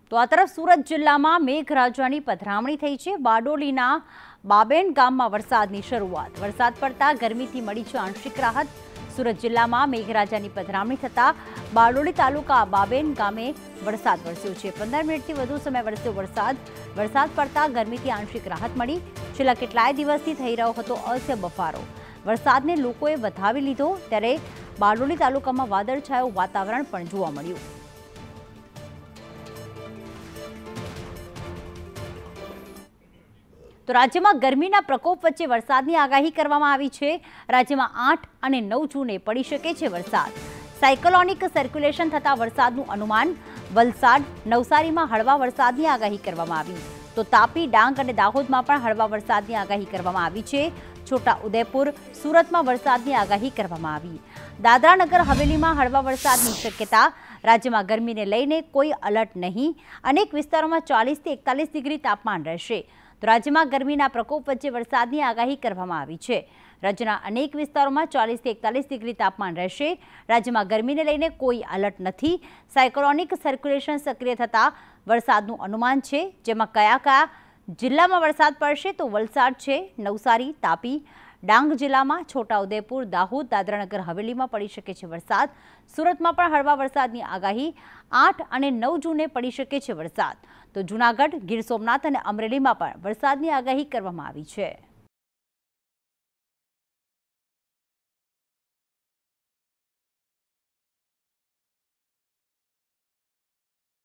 તો આ તરફ સુરત જિલ્લામાં મેઘરાજાની પધરામણી થઈ છે। બારડોલીના બાબેન ગામમાં વરસાદની શરૂઆત। વરસાદ પડતા ગરમીથી મળી છે આંશિક રાહત। સુરત જિલ્લામાં મેઘરાજાની પધરામણી થતા બારડોલી તાલુકા બાબેન ગામે વરસાદ વરસ્યો છે। 15 મિનિટથી વધુ સમય વરસ્યો વરસાદ પડતા ગરમીથી આંશિક રાહત મળી। છેલ્લા કેટલાય દિવસથી થઈ રહ્યો હતો અસહ્ય બફારો। વરસાદને લોકોએ વધાવી લીધો ત્યારે બારડોલી તાલુકામાં વાદળછાયું વાતાવરણ પણ જોવા મળ્યું। તો રાજ્યમાં ગરમીના પ્રકોપ વચ્ચે વરસાદની આગાહી કરવામાં આવી છે। રાજ્યમાં 8 અને 9 જૂને પડી શકે છે વરસાદ। સાયક્લોનિક સર્ક્યુલેશન થતા વરસાદનું અનુમાન। વલસાડ નવસારીમાં હળવા વરસાદની આગાહી કરવામાં આવી તો તાપી ડાંગ અને દાહોદમાં પણ હળવા વરસાદની આગાહી કરવામાં આવી છે। છોટા ઉદેપુર સુરતમાં વરસાદની આગાહી કરવામાં આવી। દાદરા નગર હવેલીમાં હળવા વરસાદની શક્યતા। રાજ્યમાં ગરમીને લઈને કોઈ અલર્ટ નહીં। અનેક વિસ્તારોમાં 40 થી 41 ડિગ્રી તાપમાન રહેશે। તો રાજ્યમાં ગરમીના પ્રકોપ વચ્ચે વરસાદની આગાહી કરવામાં આવી છે। રાજ્યના અનેક વિસ્તારોમાં 40 થી 41 ડિગ્રી તાપમાન રહેશે। રાજ્યમાં ગરમીને લઈને કોઈ અલર્ટ નથી। સાયક્લોનિક સર્ક્યુલેશન સક્રિય થતા વરસાદનું અનુમાન છે। જેમાં કયા જિલ્લામાં વરસાદ પડશે તો વલસાડ છે, નવસારી, તાપી, ડાંગ જિલ્લામાં, છોટાઉદેપુર, દાહોદ, દાદરાનગર હવેલીમાં પડી શકે છે વરસાદ। સુરતમાં પણ હળવા વરસાદની આગાહી। 8 અને 9 જૂને પડી શકે છે વરસાદ। તો જૂનાગઢ, ગીર સોમનાથ અને અમરેલીમાં પણ વરસાદની આગાહી કરવામાં આવી છે।